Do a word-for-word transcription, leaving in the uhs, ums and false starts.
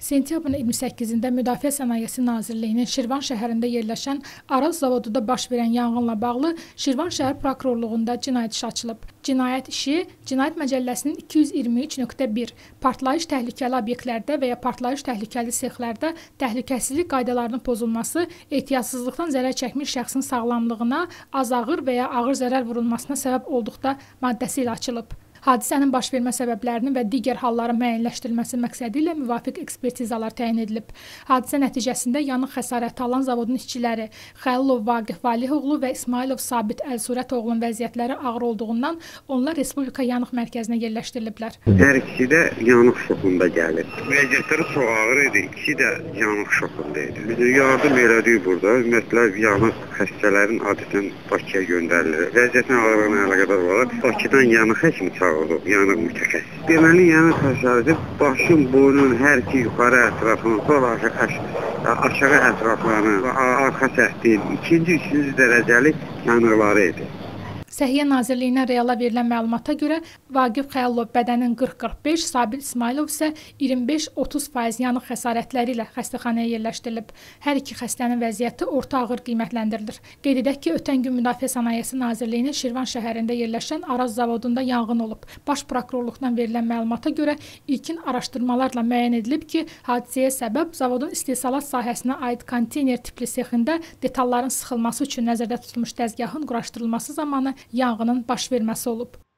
Sentyabrın iyirmi səkkizində Müdafiə Sənayesi Nazirliyinin Şirvan şəhərində yerləşən Araz zavoduda baş verən yanğınla bağlı Şirvan şəhər prokurorluğunda cinayət işi açılıb. Cinayət işi Cinayət Məcəlləsinin iki yüz iyirmi üç nöqtə bir partlayış təhlükəli obyektlərdə və ya partlayış təhlükəli sexlərdə təhlükəsizlik qaydalarının pozulması, ehtiyatsızlıqdan zərər çəkmiş şəxsin sağlamlığına az ağır və ya ağır zərər vurulmasına səbəb olduqda maddəsi ilə açılıb. Hadisənin baş vermə səbəblərinin və digər halların müəyyənləşdirilməsi məqsədi ilə müvafiq ekspertizalar təyin edilib. Hadisə nəticəsində yanıq xəsarəti alan zavodun işçiləri Xəlilov Vaqif Valihoğlu və İsmailov Sabit Əlsurətoğlunun vəziyyətləri ağır olduğundan onlar Respublika Yanıq Mərkəzinə yerləşdiriliblər. Hər ikisi də yanıq şokunda gəlir. Vəziyyətləri çox ağır idi, ikisi də yanıq şokunda idi. Biz yardım elədik burada. Ümumiyyətlə yanıq xəstələrin adətən Bakıya göndərilir. Vəziyyətin ağırlığına əlaqədar olaraq Bakıdan yanıq həkimi çağırılıb, yanıq mütəxəssis. Deməli, yanıq xəsarəti başın, boynun, hər iki yuxarı ətrafının, sol aşağı ətraflarının, arxa səhdin, ikinci, üçüncü dərəcəli yanıqları idi. Səhiyyə Nazirliyindən reala verilən məlumata görə Vaqif Xəlilov bədənin qırx qırx beş, Sabit İsmailov isə iyirmi beş otuz faiz yanıq xəsarətləri ilə xəstəxanaya yerləşdirilib. Hər iki xəstənin vəziyyəti orta ağır qiymətləndirilir. Qeyd edək ki, ötən gün Müdafiə Sənayesi Nazirliyinin Şirvan şəhərində yerləşən Araz zavodunda yanğın olub. Baş prokurorluqdan verilən məlumata görə ilkin araşdırmalarla müəyyən edilib ki, hadisəyə səbəb zavodun istehsalat sahəsinə aid konteyner tipli sexində detalların sıxılması üçün nəzərdə tutulmuş dəzgahın quraşdırılması zamanı yanğının baş verməsi olub.